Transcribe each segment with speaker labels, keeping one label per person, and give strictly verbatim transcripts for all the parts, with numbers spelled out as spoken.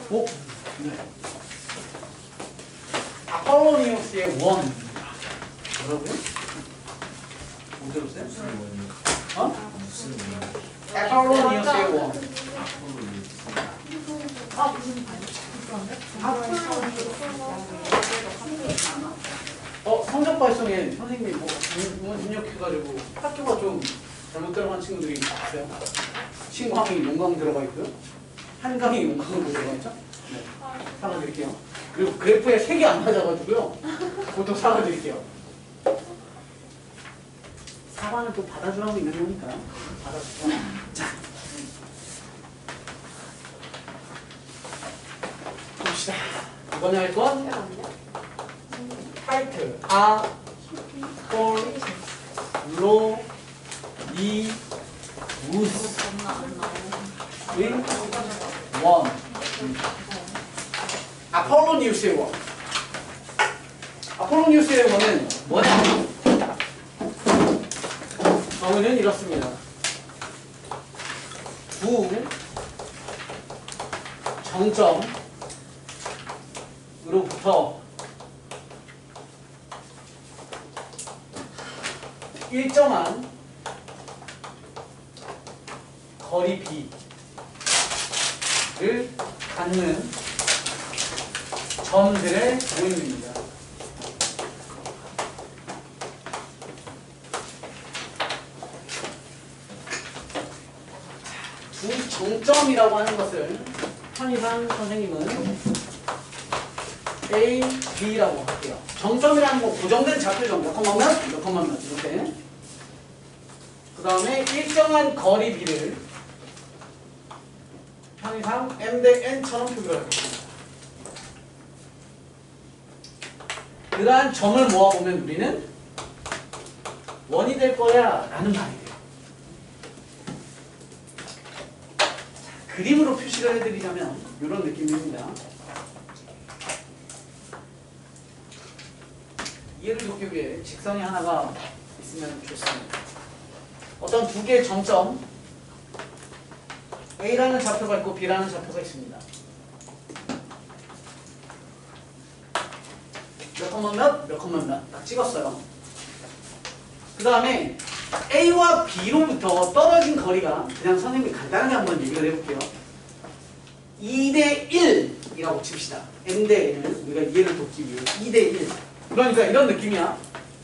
Speaker 1: 오? 네. 아폴로니우스의 원. 뭐라고요? 못 들었어요? 어? 아폴로니우스의 원.
Speaker 2: 아, 무슨
Speaker 1: 어, 성적 발송에 선생님이 뭐 문문 입력해가지고 학교가 좀 잘못 들어간 친구들이 있어요. 친구 한 명이 용강 들어가 있고요. 한 강이 용강으로 들어가 있죠? 네. 사과드릴게요. 그리고 그래프에 색이 안 맞아가지고요. 그것도 사과드릴게요. 사과는 또 받아주라고 있는 거니까 받아주세요. 자, 봅시다. 이번에 할 건 타이틀 아, 폴, 로, 니, 우스 의 원. 아폴로니우스의 원. 아폴로니우스의 원은 뭐냐? 정의는 이렇습니다. 두 정점으로부터 일정한 거리 b를 갖는 점들의 모임입니다. 두 정점이라고 하는 것을 편의상 선생님은 A, B라고 할게요. 정점이라는 거 고정된 좌표점 몇 컴마 몇, 몇 컴마 몇 이렇게. 그 다음에 일정한 거리 B를 편의상 M 대 N처럼 표기를 하겠습니다. 그러한 점을 모아보면 우리는 원이 될 거야 라는 말이 돼요. 자, 그림으로 표시를 해드리자면 이런 느낌입니다. 이해를 돕기 위해 직선이 하나가 있으면 좋습니다. 어떤 두 개의 점점 A라는 좌표가 있고 B라는 좌표가 있습니다. 몇 컴마 몇, 몇 컴마 몇 딱 찍었어요. 그 다음에 A와 B로부터 떨어진 거리가 그냥 선생님이 간단하게 한번 얘기를 해볼게요. 이 대 일이라고 칩시다. M 대 N을 우리가 이해를 돕기 위해 이 대 일. 그러니까 이런 느낌이야.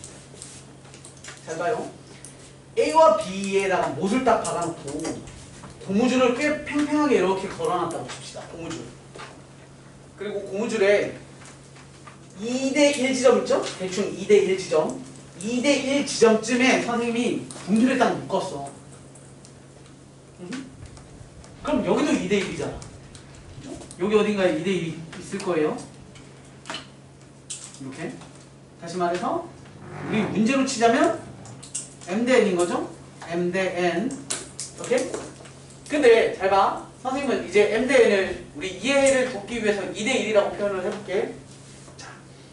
Speaker 1: 잘 봐요. A와 B에다가 못을 딱 박아놓고 고무줄을 꽤 팽팽하게 이렇게 걸어놨다고 칩시다. 고무줄. 그리고 고무줄에 이 대 일 지점 있죠? 대충 이 대 일 지점. 이 대 일 지점쯤에 선생님이 분기를 딱 묶었어. 응? 그럼 여기도 이 대 일이잖아. 여기 어딘가에 이 대 일이 있을 거예요. 이렇게. 다시 말해서 우리 문제로 치자면 M 대 N인 거죠? M 대 N. 오케이? 근데 잘 봐. 선생님은 이제 M 대 N을 우리 이해를 돕기 위해서 이 대 일이라고 표현을 해볼게. 자,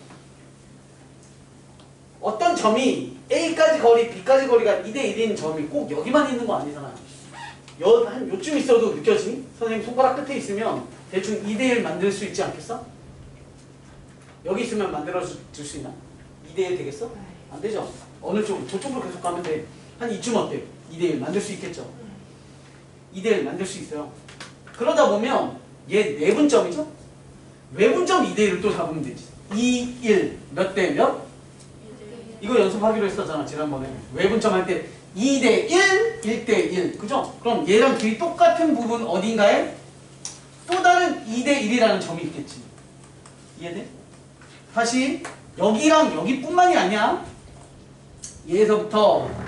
Speaker 1: 어떤 점이 A까지 거리, B까지 거리가 이 대 일인 점이 꼭 여기만 있는 거 아니잖아요. 여, 한 요쯤 있어도 느껴지니? 선생님 손가락 끝에 있으면 대충 이 대 일 만들 수 있지 않겠어? 여기 있으면 만들어줄 수 있나? 이 대 일 되겠어? 안 되죠? 어느 쪽? 저쪽으로 계속 가면 돼. 한 이쯤 어때? 이 대 일 만들 수 있겠죠? 이 대 일 만들 수 있어요. 그러다 보면 얘 내분점이죠? 외분점 이 대 일을 또 잡으면 되지. 이, 일, 몇 대 몇? 이거 연습하기로 했었잖아 지난번에. 외분점 할 때 이 대 일, 일 대 일. 그죠? 그럼 얘랑 길이 똑같은 부분 어딘가에 또 다른 이 대 일이라는 점이 있겠지. 이해돼? 다시 여기랑 여기뿐만이 아니야. 얘에서부터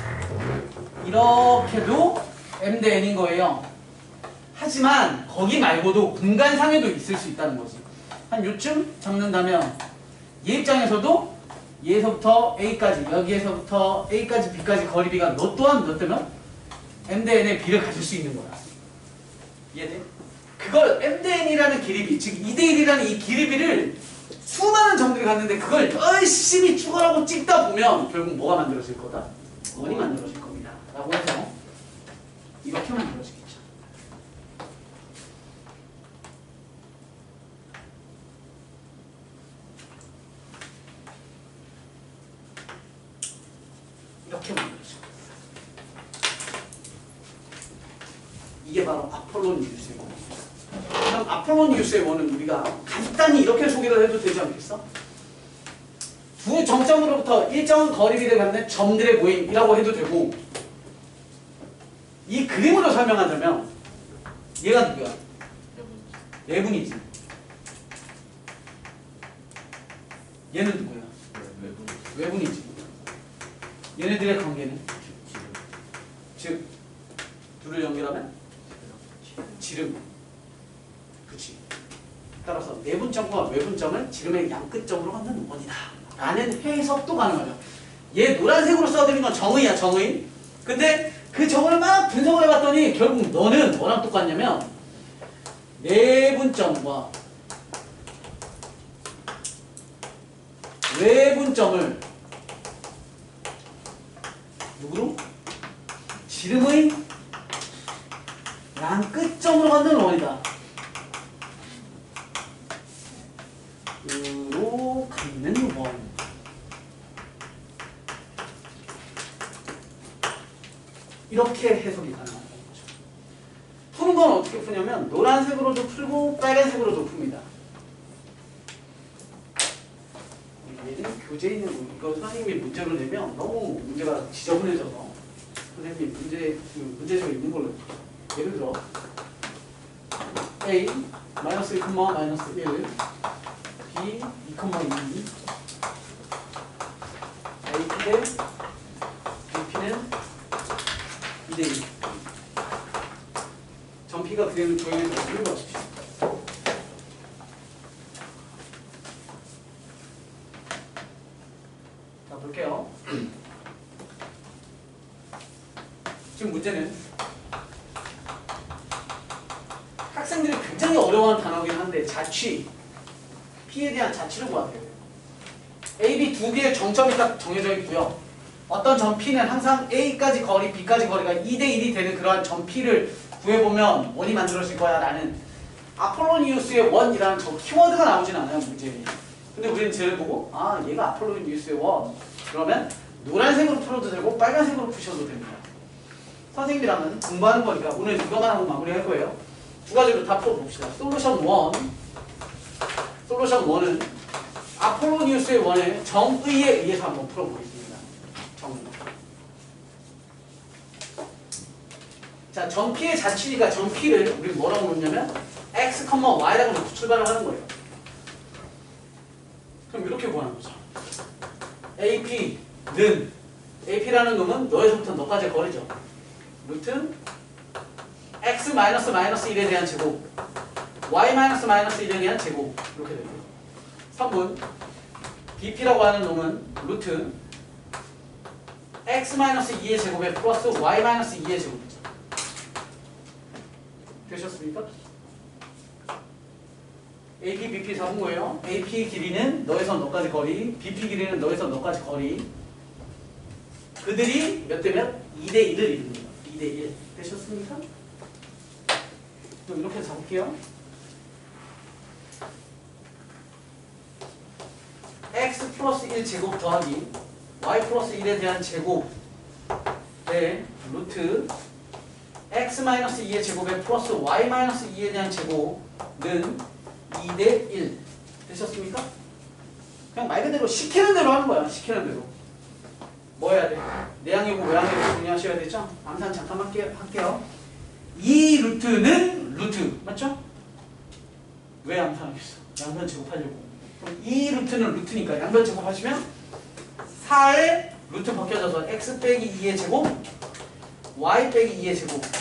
Speaker 1: 이렇게도 M 대 N인 거예요. 하지만 거기 말고도 공간상에도 있을 수 있다는 거지. 한 요쯤 잡는다면 얘 입장에서도 얘에서부터 A까지, 여기에서부터 A까지 B까지 거리 B가 너 또한 몇 대면 M 대 N의 B를 가질 수 있는 거야. 이해돼? 그걸 M 대 N이라는 길이 B, 즉 이 대 일이라는 이 길이 B를 수많은 점들이 갔는데 그걸 열심히 추가하고 찍다 보면 결국 뭐가 만들어질 거다? 원이 만들어질 겁니다. 라고 해서 이렇게 만들어지겠죠. 이렇게 만들어져. 이게 바로 아폴로니우스의 원입니다. 그럼 아폴로니우스의 원은 우리가 간단히 이렇게 소개를 해도 되지 않겠어? 두 정점으로부터 일정한 거리비를 갖는 점들의 모임이라고 해도 되고, 이 그림으로 설명하자면 얘가 누구야? 내분이지. 얘는 누구야? 외분이지. 얘네들의 관계는? 즉 둘을 연결하면 지름. 그치. 따라서 내분점과 외분점을 지름의 양끝점으로 갖는 원이다 라는 해석도 가능하죠. 얘 노란색으로 써드린 건 정의야, 정의. 근데 그 정의를 막 분석을 해봤더니 결국 너는 뭐랑 똑같냐면 내분점과 외분점을 누구로? 지름의 양끝점으로 갖는 원이다. 으로 갖는 원. 이렇게 해석이 가능하다는 거죠. 푸는 건 어떻게 푸냐면 노란색으로도 풀고 빨간색으로도 풉니다. 얘는 교재에 있는 거, 이거 선생님이 문제로 내면 너무 문제가 지저분해져서 선생님이 문제, 그 문제집에 있는 걸로 해볼게요. 예를 들어 A 마이너스 일, 마이너스 일, B 이, 이 에이피는 비피는 이 대 일. 점 P가 그대로 조형해서 읽어주십시오. 자, 볼게요. 지금 문제는 학생들이 굉장히 어려워하는 단어긴 한데 자취, P에 대한 자취를 구하게 돼요. A, B 두 개의 정점이 딱 정해져 있고요. 어떤 점 P는 항상 A까지 거리, B까지 거리가 이 대 일이 되는 그러한 점 P를 구해보면 원이 만들어질 거야 라는 아폴로니우스의 원이라는 저 키워드가 나오진 않아요, 문제에. 근데 우리는 쟤를 보고 아, 얘가 아폴로니우스의 원. 그러면 노란색으로 풀어도 되고 빨간색으로 푸셔도 됩니다. 선생님이랑은 공부하는 거니까 오늘 이거만 하고 마무리할 거예요. 두 가지로 다 풀어봅시다. 솔루션 일. 솔루션 일은 아폴로니우스의 원의 정의에 의해서 한번 풀어보겠습니다. 정의. 자, 점 P의 자취니까 점 P를 우리 뭐라고 놓냐면 x, y라고 놓고 출발을 하는 거예요. 그럼 이렇게 구하는 거죠. 에이피는 에이피라는 놈은 너에서부터 너까지 거리죠. 루트 x 마이너스 마이너스 일에 대한 제곱, y 마이너스 마이너스 일에 대한 제곱 이렇게 되고요. 삼 분 비피라고 하는 놈은 루트 x 마이너스 이의 제곱에 플러스 y 마이너스 이의 제곱이죠. 되셨습니까? 에이피, 비피 잡은 거예요. 에이피 길이는 너에서 너까지 거리, 비피 길이는 너에서 너까지 거리. 그들이 몇 대 몇? 이 대 일을 이룹니다. 이 대 일. 되셨습니까? 또 이렇게 잡을게요. x 플러스 일 제곱 더하기 y 플러스 일에 대한 제곱 네, 루트 x 마이너스 이의 제곱에 플러스 y 마이너스 이에 대한 제곱은 이 대 일. 되셨습니까? 그냥 말 그대로 시키는 대로 하는 거야. 시키는 대로. 뭐 해야 돼? 내항이고 외항이고 정리하셔야 되죠? 암산 잠깐 할게, 할게요. 이 루트는 루트. 맞죠? 왜 암산하겠어? 양변 제곱하려고. 그럼 이 루트는 루트니까 양변 제곱하시면 사에 루트 벗겨져서 x 빼기 이의 제곱 y 빼기 이의 제곱는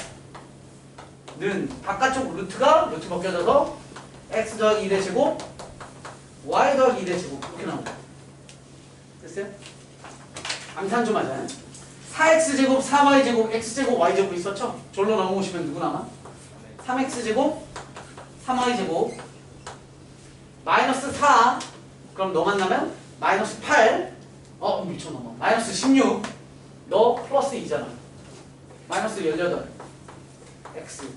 Speaker 1: 바깥쪽 루트가 루트 벗겨져서 x 더하기 일의 제곱 y 더하기 일의 제곱 이렇게 나옵니다. 됐어요? 암산 좀 하자. 사 엑스 제곱, 사 와이 제곱, x 제곱, y 제곱 있었죠? 절로 넘어오시면 누구 남아? 삼 엑스 제곱, 삼 와이 제곱 마이너스 사. 그럼 너 만나면 마이너스 팔. 어 미쳐넘어. 마이너스 십육. 너 플러스 이잖아. 마이너스 십팔. x.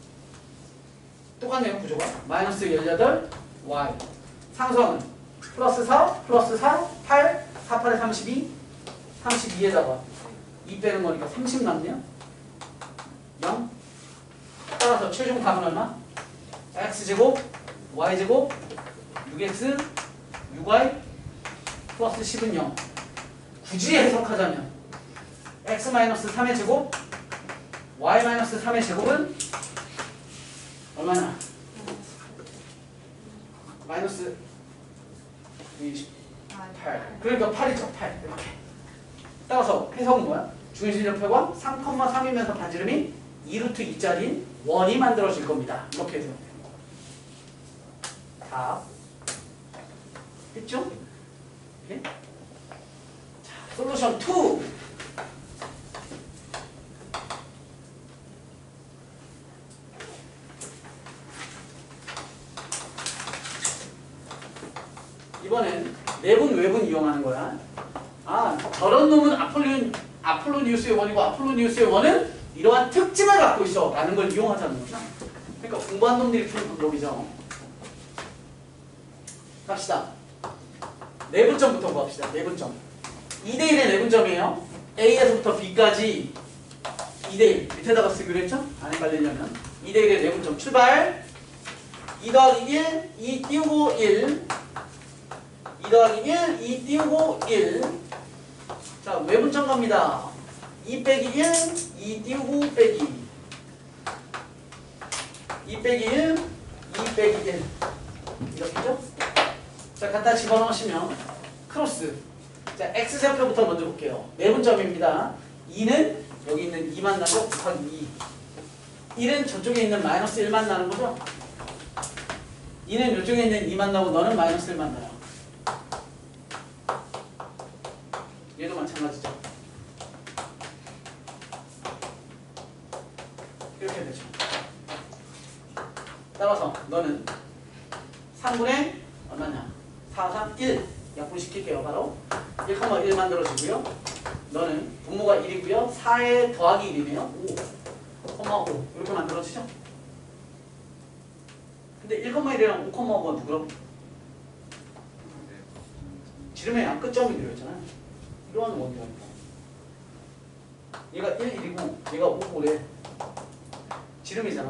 Speaker 1: 똑같네요 구조가. 마이너스 십팔. y. 상수하면 플러스 사, 플러스 사, 팔, 사, 팔에 삼십이. 삼십이에다가 이 빼는 거니까 삼십 남네요. 영. 따라서 최종 답은 얼마? x제곱 y제곱 육 엑스 육 와이 플러스 십은 영. 굳이 해석하자면 x 마이너스 삼의 제곱 y 마이너스 삼의 제곱은 얼마나? 마이너스 팔. 그러니까 팔이죠. 팔. 이렇게. 따라서 해석은 뭐야? 중심접표가 삼, 삼이면서 반지름이 이 루트 이짜리인 원이 만들어질 겁니다. 이렇게 해서 답 했죠? 오케이? 자, 솔루션 투. 이번엔 내분 외분 이용하는 거야. 아, 저런 놈은 아폴로, 아폴로니우스의 원이고 아폴로니우스의 원은 이러한 특징을 갖고 있어 라는 걸 이용하자는 거죠. 그러니까 공부한 놈들이 푸는 방법이죠. 갑시다. 내분점부터 구합시다. 내분점. 이 대 일의 내분점이에요. A에서부터 B까지 이 대 일. 밑에다가 쓰기로 했죠? 안에 깔리려면. 이 대 일의 내분점 출발. 이 더하기 일, 이 띄우고 일. 이 더하기 일, 이 띄우고 일. 자, 외분점 갑니다. 이 빼기 일, 이 띄우고 빼기. 이 빼기 일, 이 빼기 일. 이렇게죠? 자, 갖다 집어넣으시면 크로스. 자, x좌표부터 먼저 볼게요. 내분점입니다. 이는 여기 있는 이만 나고 곱하기 이. 일은 저쪽에 있는 마이너스 일만 나는 거죠? 이는 이쪽에 있는 이만 나고 너는 마이너스 일만 나요. 얘도 마찬가지죠. 이렇게 되죠. 따라서 너는 삼분의 얼마냐? 사, 삼, 일 약분시킬게요. 바로 일, 일 만들어지고요. 너는 분모가 일이고요. 사에 더하기 일이네요. 오, 오 이렇게 만들어지죠. 근데 일, 일이랑 오, 오가 누구라고? 지름의 양 끝점이 되어있잖아요. 이러한 원이라니까. 얘가 일, 일이고 얘가 오, 오래. 지름이잖아.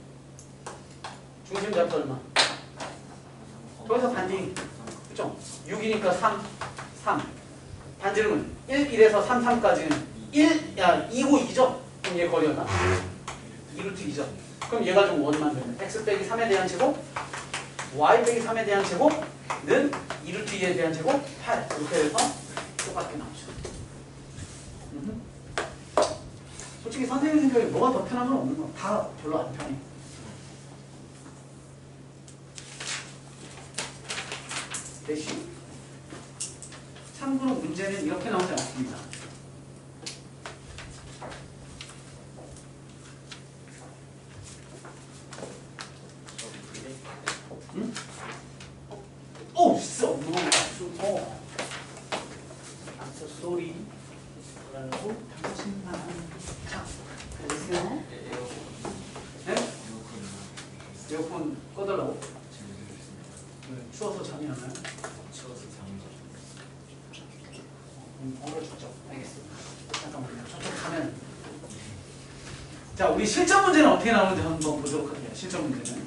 Speaker 1: 중심 잡도 얼마? 거기서 반딩. 그쵸? 육이니까 삼, 삼. 반지름은 일, 일에서 삼, 삼까지는 일, 야, 이고 이죠? 그럼 얘 거리 얼마? 이 루트 이죠? 그럼 얘가 좀 원 만들면 x 빼기 삼에 대한 제곱 y 빼기 삼에 대한 제곱는 이 루트 이에 대한 제곱 팔. 이렇게 해서 똑같게 나오죠. 음흠. 솔직히 선생님 생각에 뭐가 더 편한 건 없는 거. 다 별로 안 편해. 대신 참고로 문제는 이렇게 나오지 않습니다. 응? 오! 써! 뭐? 어. I'm so sorry. 그러고 당신만. 자, 그래서 네? 에어컨 꺼달라고? 네, 추워서 잠이 안 와요?
Speaker 2: 추워서 잠이 안
Speaker 1: 음, 얼어죽죠. 알겠습니다. 잠깐만요. 저쪽 가면. 자, 우리 실전 문제는 어떻게 나오는지 한번 보도록 할게요. 실전 문제는.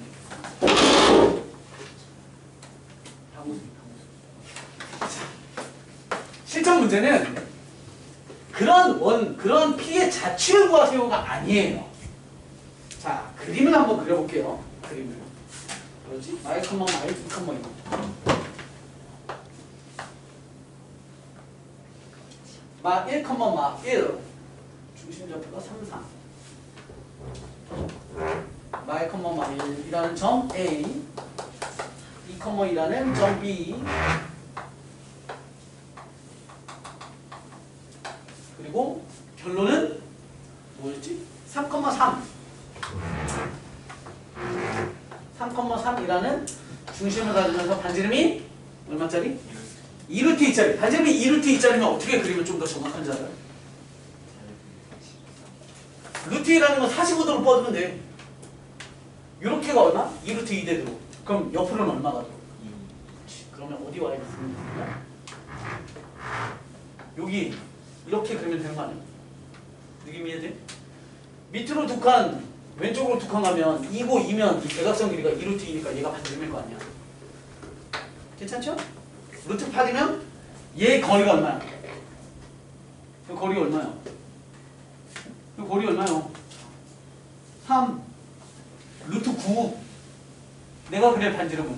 Speaker 1: 실전 문제는 그런 원, 그런 P의 자취를 구하세요가 아니에요. 자, 그림을 한번 그려볼게요. 그림을. 뭐지? 마이 컴마 마이, 이 컴마 이. 마 일, 마 일. 중심좌표가 삼, 삼. 마이 컴마 마 일이라는 점 A. 이, 이라는 점 B. 그리고 결론은 뭐였지? 삼, 삼. 삼, 삼이라는 중심을 가지면서 반지름이 얼마짜리? 이 루트 이짜리. 반지름이 이 루트 이짜리면 어떻게 그리면 좀 더 정확한지 알아요? 루트 이라는 건 사십오 도로 뻗으면 돼. 요렇게가 얼마? 이 루트 이 대도. 그럼 옆으로는 얼마가 돼? 그러면 어디 와야 되습니까? 여기 이렇게 그리면 되는 거 아니에요? 느낌 이해돼? 밑으로 두 칸, 왼쪽으로 두 칸 가면 이고 이면 이 대각선 길이가 이 루트 이니까 얘가 반지름일 거 아니야. 괜찮죠? 루트 팔이면 얘 거리가 얼마야? 이 거리가 얼마야? 이 거리 얼마요? 삼 루트 구. 내가 그릴 반지름은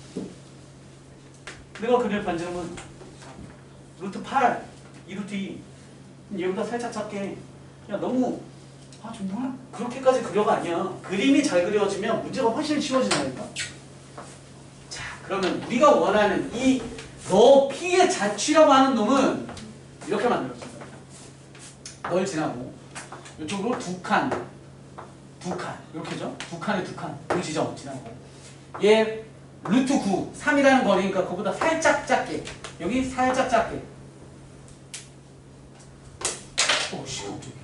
Speaker 1: 내가 그릴 반지름은 루트 팔 이 루트 이. 얘보다 살짝 작게. 야 너무 아 정말 그렇게까지 그려가 아니야. 그림이 잘 그려지면 문제가 훨씬 쉬워진다니까. 자 그러면 우리가 원하는 이 너 P의 자취라고 하는 놈은 이렇게 만들었습니다. 널 지나고 이쪽으로 두 칸, 두 칸 이렇게죠? 두 칸에 두 칸, 두 지점 지나고 얘 루트 구, 삼이라는 거리니까 그거보다 살짝 작게 여기 살짝 작게. 오씨 깜짝이야.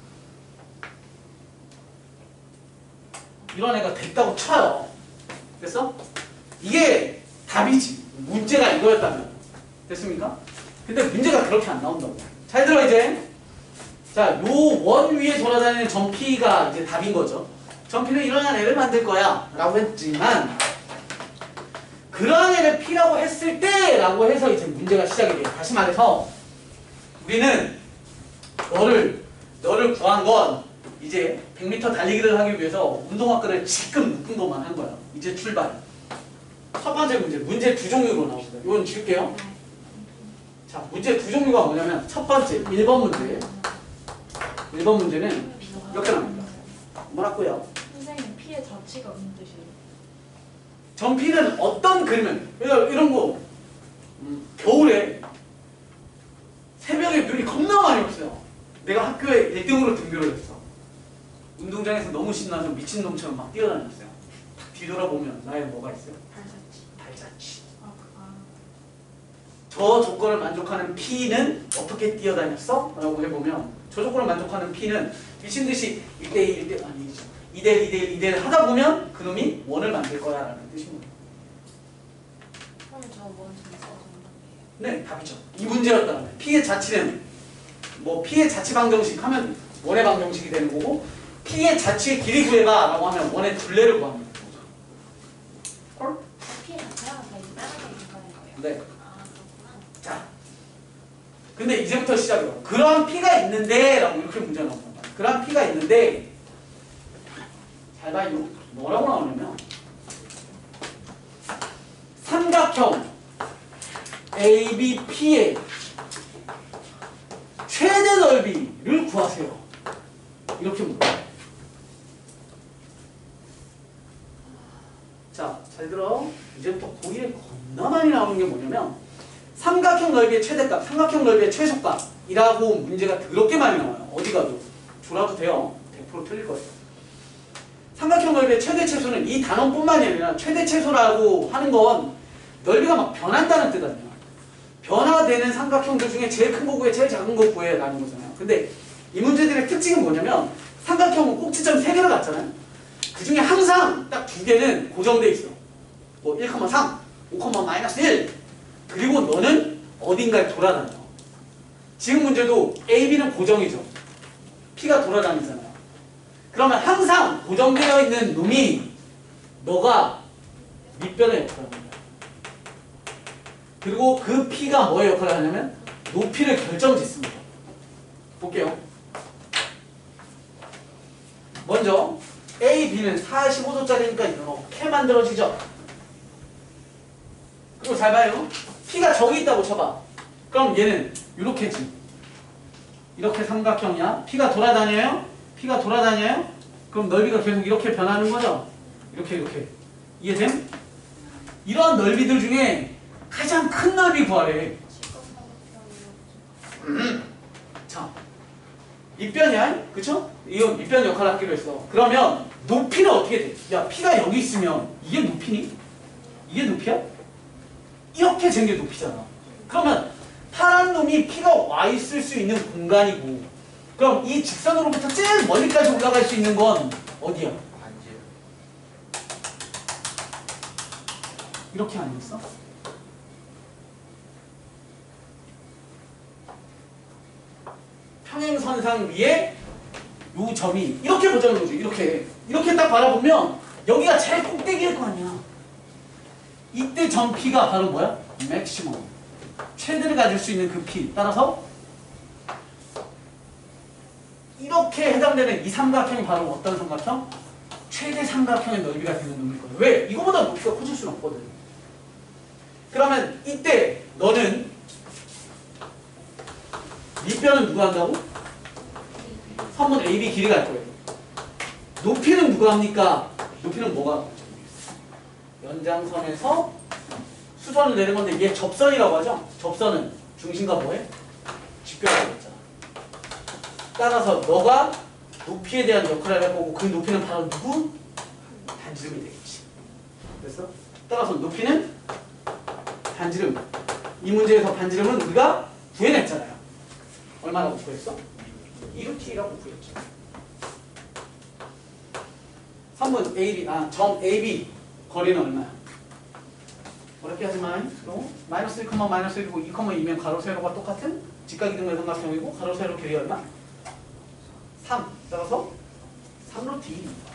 Speaker 1: 이런 애가 됐다고 쳐요. 됐어? 이게 답이지. 문제가 이거였다면. 됐습니까? 근데 문제가 그렇게 안 나온다고. 잘 들어 이제. 자, 요 원 위에 돌아다니는 점 P가 이제 답인 거죠. 점 P는 이러한 애를 만들 거야 라고 했지만 그러한 애를 P라고 했을 때 라고 해서 이제 문제가 시작이 돼요. 다시 말해서 우리는 너를 너를 구한 건 이제 백 미터 달리기를 하기 위해서 운동화끈을 지금 묶은 것만 한 거야. 이제 출발. 첫 번째 문제, 문제 두 종류로 나옵니다. 이건 줄게요. 자, 문제 두 종류가 뭐냐면 첫 번째, 일 번 문제. 일 번 문제는 이렇게 나옵니다. 뭐라고요?
Speaker 2: 선생님, P의 자취가 무슨 뜻이에요?
Speaker 1: 점 P는 어떤 그림은 이런, 이런 거 음, 겨울에 새벽에 눈이 겁나 많이 왔어요. 내가 학교에 일 등으로 등교를 했어. 운동장에서 너무 신나서 미친놈처럼 막 뛰어다녔어요. 딱 뒤돌아보면 나의 뭐가 있어요?
Speaker 2: 발자취.
Speaker 1: 발자취.
Speaker 2: 아, 아.
Speaker 1: 저 조건을 만족하는 P는 어떻게 뛰어다녔어? 라고 해보면 저 조건을 만족하는 P는 미친듯이 일 대 일, 일 대 아니죠. 이 대 일, 이 대 일, 이 대 일 하다 보면 그놈이 원을 만들 거야 라는 뜻입니다.
Speaker 2: 그럼 저 뭔지 정답이에요.
Speaker 1: 네, 답이죠. 이 문제였다면 P의 자취는 뭐 P의 자취 방정식 하면 원의 방정식이 되는 거고 P의 자취의 길이 구해봐 라고 하면 원의 둘레를 구합니다. 헐?
Speaker 2: P의 자취랑 다 이제 따라가는 거예요.
Speaker 1: 네.
Speaker 2: 아, 그렇구나.
Speaker 1: 자, 근데 이제부터 시작이요. 그런 P가 있는데 라고 이렇게 문제가 나옵니다. 그런 P가 있는데 잘 봐요. 뭐라고 나오냐면 삼각형 에이 비 P의 최대 넓이를 구하세요. 이렇게 묻어요. 자, 잘 들어. 이제부터 고의에 겁나 많이 나오는 게 뭐냐면 삼각형 넓이의 최대값, 삼각형 넓이의 최소값이라고 문제가 더럽게 많이 나와요. 어디 가도. 줘라도 돼요. 백 퍼센트 틀릴 거예요. 삼각형 넓이의 최대 최소는 이 단원뿐만이 아니라 최대 최소라고 하는 건 넓이가 막 변한다는 뜻 아니야. 변화되는 삼각형들 중에 제일 큰 거 구해, 제일 작은 거 구해 라는 거잖아요. 근데 이 문제들의 특징은 뭐냐면 삼각형은 꼭지점 세 개를 갖잖아요. 그 중에 항상 딱 두 개는 고정돼 있어. 뭐 일, 삼, 오, 마이너스 일. 그리고 너는 어딘가에 돌아다녀. 지금 문제도 에이, B는 고정이죠. P가 돌아다니잖아요. 그러면 항상 고정되어 있는 놈이 너가 밑변의 역할을 합니다. 그리고 그 P가 뭐의 역할을 하냐면 높이를 결정짓습니다. 볼게요. 먼저 에이, B는 사십오 도짜리니까 이렇게 만들어지죠. 그리고 잘 봐요. P가 저기 있다고 쳐봐. 그럼 얘는 이렇게지. 이렇게 삼각형이야. P가 돌아다녀요. P가 돌아다녀요. 그럼 넓이가 계속 이렇게 변하는 거죠. 이렇게 이렇게. 이해됨? 이런 넓이들 중에 가장 큰 넓이 구하래. 음. 자, 밑변이야, 그쵸? 이거 밑변 역할을 하기로 했어. 그러면 높이는 어떻게 돼? 야, P가 여기 있으면 이게 높이니? 이게 높이야? 이렇게 잰 게 높이잖아. 그러면 파란 놈이 P가 와 있을 수 있는 공간이고, 그럼 이 직선으로부터 제일 멀리까지 올라갈 수 있는 건 어디야? 이렇게 아니었어? 평행선상 위에 요 점이 이렇게 보자는 거죠. 이렇게 이렇게 딱 바라보면 여기가 제일 꼭대기일 거 아니야. 이때 점 P가 바로 뭐야? 맥시멈. 최대를 가질 수 있는 그 P. 따라서 이렇게 해당되는 이 삼각형이 바로 어떤 삼각형? 최대 삼각형의 넓이가 되는 놈일 거야. 왜? 이거보다 높이가 커질 수는 없거든. 그러면 이때 너는 밑변은 누가 한다고? 선분 에이 비 길이가 할 거예요. 높이는 누가 합니까? 높이는 뭐가? 연장선에서 수선을 내는 건데 얘 접선이라고 하죠? 접선은 중심과 뭐해? 직변하고 있잖아. 따라서 너가 높이에 대한 역할을 할 거고 그 높이는 바로 누구? 반지름이 되겠지. 됐어? 따라서 높이는 반지름. 이 문제에서 반지름은 우리가 구해냈잖아요. 얼마라고 구했어? 이 루 t라고 구했죠. 선분 에이 비, 아, 점 에이 비 거리는 얼마야? 어렵게 하지 마. 마이너스 일, 마이너스 일이고 이, 이면 가로 세로가 똑같은 직각이등변 삼각형이고 가로 세로 길이 얼마? 삼. 따라서 삼 루트 이입니다.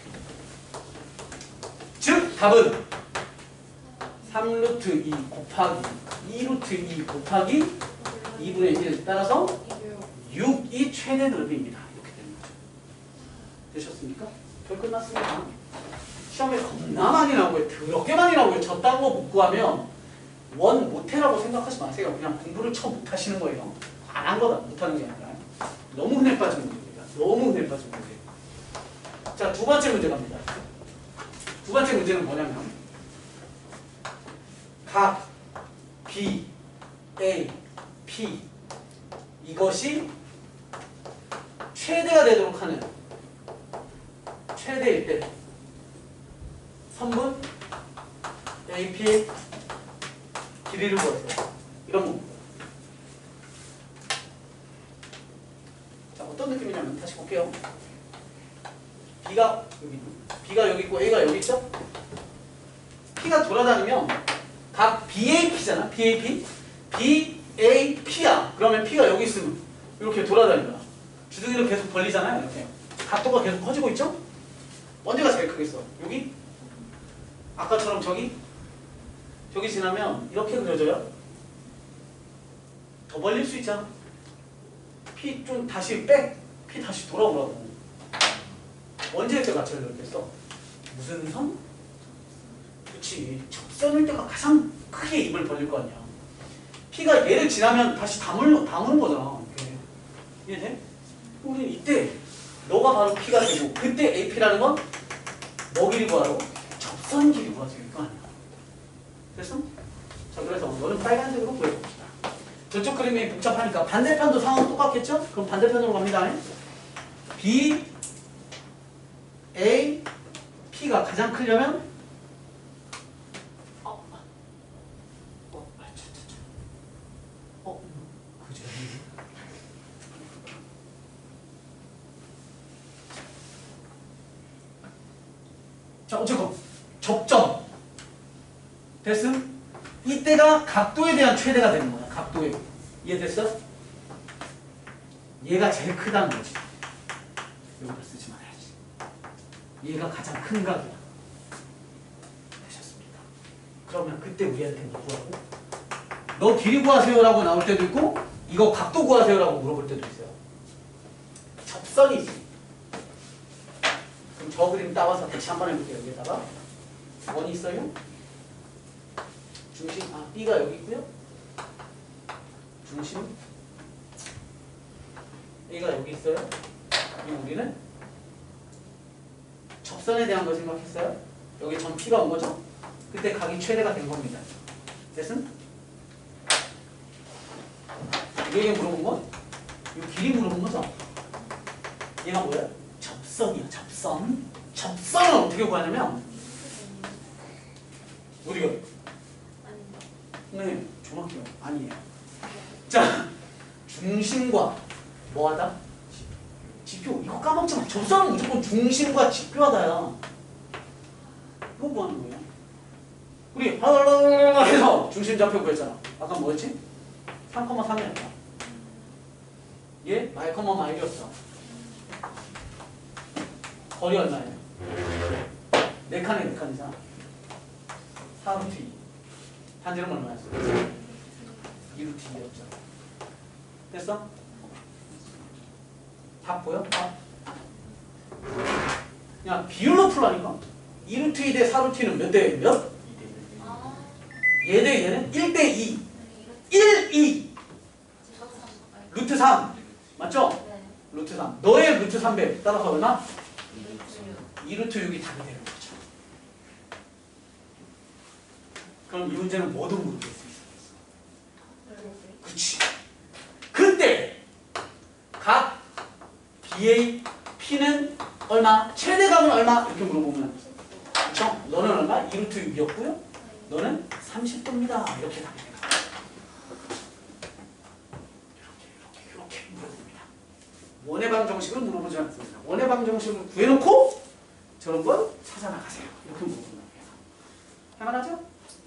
Speaker 1: 즉 답은 삼 루트 이 곱하기 이 루트 이 곱하기 이분의 일. 따라서 육이 최대 넓이입니다. 이렇게 되는 거죠. 되셨습니까? 별 끝났습니다. 시험에 겁나 많이 나오고요. 더럽게 많이 나오고요. 저딴 거 못 구하면 원 못해라고 생각하지 마세요. 그냥 공부를 처음 못하시는 거예요. 안 한 거다. 못하는 게 아니라. 너무 흔해 빠진 문제입니다. 너무 흔해 빠진 문제. 자, 두 번째 문제 갑니다. 두 번째 문제는 뭐냐면 각 B, A, P 이것이 최대가 되도록 하는 최대일 때 선분 에이 피의 길이를 구하세요. 이런 겁니다. 자, 어떤 느낌이냐면 다시 볼게요. B가 여기 B가 여기 있고 A가 여기 있죠? P가 돌아다니면 각 비 에이 피잖아. 비 에이 피. 비 에이 피야. 그러면 P가 여기 있으면 이렇게 돌아다니잖아. 주둥이를 계속 벌리잖아요. 이렇게. 각도가 계속 커지고 있죠? 언제가 제일 크겠어? 여기? 아까처럼 저기? 저기 지나면 이렇게 그려져요. 더 벌릴 수 있잖아. P 좀 다시 백. P 다시 돌아오라고. 언제 때가 제일 넓겠어? 무슨 선? 그치. 접선일 때가 가장 크게 입을 벌릴 거 아니야. P가 얘를 지나면 다시 다물, 다무는 거잖아. 이렇게. 이해돼? 우리는 이때 너가 바로 P가 되고 그때 에이 피라는 건 뭐 길이 구하라고? 접선 길이 구하세요. 이거 아니야. 됐어? 자, 그래서 너는 빨간색으로 구해봅시다. 저쪽 그림이 복잡하니까 반대편도 상황 똑같겠죠? 그럼 반대편으로 갑니다. B, A, P가 가장 크려면 어, 어, 어, 그죠? 자, 어쨌건 접점 됐음? 이때가 각도에 대한 최대가 되는 거야. 각도에. 이해됐어? 얘가 제일 크다는 거지. 여기다 쓰지 말아야지. 얘가 가장 큰 각이야. 되셨습니까? 그러면 그때 우리한테 뭐 구하고? 너 길이 구하세요라고 나올 때도 있고 이거 각도 구하세요라고 물어볼 때도 있어요. 접선이지. 그럼 저 그림 따와서 다시 한번 해볼게요. 여기다가 원이 있어요? 중심, 아, B가 여기 있고요. 중심 A가 여기 있어요. 그리고 우리는 접선에 대한 걸 생각했어요. 여기 점 P가 온 거죠? 그때 각이 최대가 된 겁니다. 됐음? 얘가 물어본 건? 이 길이 물어본 거죠? 얘가 뭐야? 접선이야, 접선. 접선은 어떻게 구하냐면 우리가 네, 정확해요. 아니에요. 자, 중심과 뭐하다? 지표. 이거 까먹지 마. 접선은 무조건 중심과 지표하다야. 이거 뭐 하는 거예요? 우리 하라라라라 해서 중심 좌표 구했잖아. 아까 뭐였지? 삼, 삼이었다. 얘 마이, 마일이었어. 거리 얼마예요? 네 칸에 네 칸이잖아. 사 루트 이. 반지름 얼마였어? 이 루트 이였죠. 됐어? 답 보여? 답. 그냥 비율로 풀라니까. 이 루트 이 대 사 루트 이는 몇 대 몇?
Speaker 2: 아,
Speaker 1: 얘 대 얘는 일 대 이.
Speaker 2: 네, 이렇게
Speaker 1: 일, 이. 루트 삼. 맞죠?
Speaker 2: 네,
Speaker 1: 루트 삼. 너의 루트 삼 배. 따라서 얼마?
Speaker 2: 이렇게
Speaker 1: 이 루트 육이 답이 되는 거죠. 그럼 이 문제는 뭐든 모르겠어. 그치. 그때 각 비의 P는 얼마? 최대값은 얼마? 이렇게 물어보면 그쵸? 너는 얼마? 이 루트 육이었고요. 너는 삼십 도입니다. 이렇게 답이 됩니다. 이렇게 이렇게 이렇게 물어봅니다. 원의 방정식으로 물어보지 않습니다. 원의 방정식을 구해놓고 저런 걸 찾아나가세요. 이렇게 물어본단 말이에요. 할만하죠?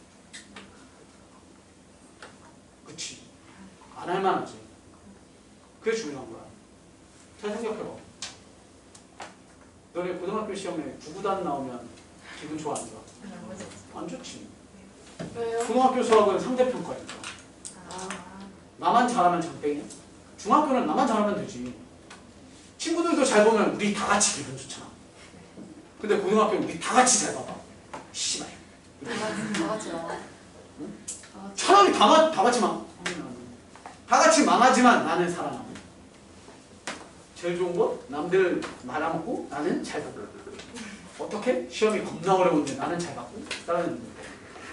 Speaker 1: 그치. 안 할만하지. 그게 중요한 거야. 잘 생각해봐. 너네 고등학교 시험에 구구단 나오면 기분 좋아 안 좋아? 안 좋지.
Speaker 2: 왜요?
Speaker 1: 고등학교 수학은 상대평가니까.
Speaker 2: 아,
Speaker 1: 나만 잘하면 장땡이야. 중학교는 나만 잘하면 되지. 친구들도 잘 보면 우리 다 같이 기분 좋잖아. 근데 고등학교는 우리 다 같이 잘 봐봐. 씨발.
Speaker 2: 다 같이 나와.
Speaker 1: 응? 차라리 다, 가- 다 같이 망. 다 같이 망하지만 나는 살아남아. 제일 좋은 거 남들 말아먹고 나는 잘 받고. 어떻게? 시험이 겁나 어려운데 나는 잘 받고 다른 애는 못.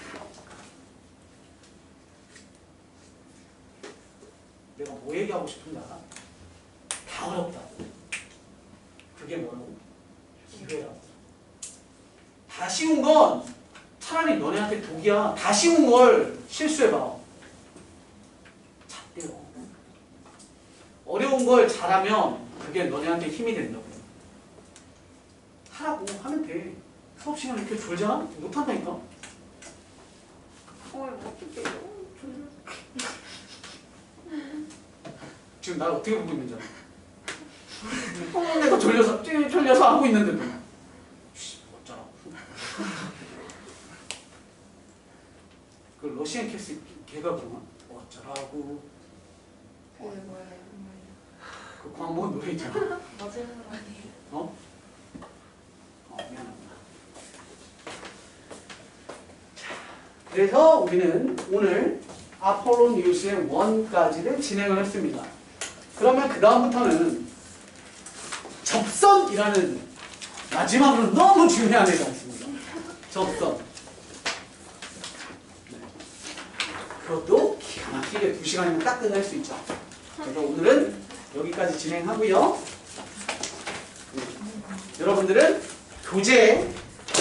Speaker 1: 내가 뭐 얘기하고 싶은지 알아? 다 어렵다고. 그게 뭐라고? 기회라고. 다 쉬운 건 차라리 너네한테 독이야. 다 쉬운 걸 실수해봐. 잣대요. 어려운 걸 잘하면 그게 너네한테 힘이 된다고. 하라고 하면 돼. 수업 시간 이렇게 졸잖아? 못한다니까?
Speaker 2: 어, 어떡해요?
Speaker 1: 지금 날 어떻게 보고 있는지 알아? 어, 내가 졸려서, 찌- 졸려서 하고 있는데도. 씨, 어쩌라고. 그 러시안 캐스 걔가 그러나? 어쩌라고.
Speaker 2: 그게 뭐예요?
Speaker 1: 그 광고 노래 있잖아.
Speaker 2: 맞은 거 아니에요?
Speaker 1: 어? 어, 미안합니다. 자, 그래서 우리는 오늘 아폴로 뉴스의 원까지를 진행을 했습니다. 그러면 그 다음부터는 접선이라는 마지막으로 너무 중요한 애가 있습니다. 접선. 네. 그것도 기가 막히게 두 시간이면 딱 끝낼 수 있죠. 그래서 오늘은 여기까지 진행하고요. 네. 여러분들은 교재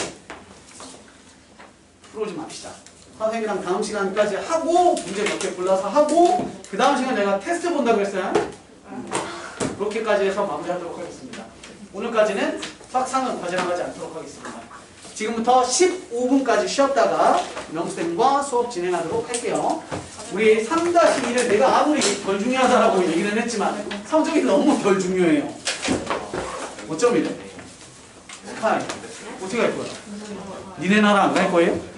Speaker 1: 풀어오지 맙시다. 선생님이랑 다음 시간까지 하고 문제 몇 개 골라서 하고 그 다음 시간 내가 테스트 본다고 했어요. 그렇게까지 해서 마무리하도록 하겠습니다. 오늘까지는 수학상은 과제 나가지 않도록 하겠습니다. 지금부터 십오 분까지 쉬었다가 명수쌤과 수업 진행하도록 할게요. 우리 삼 일을 내가 아무리 덜 중요하다라고 얘기는 했지만 성적이 너무 덜 중요해요. 오 점이래. 스카이. 어떻게 할 거야? 니네 나라 안 갈 거예요?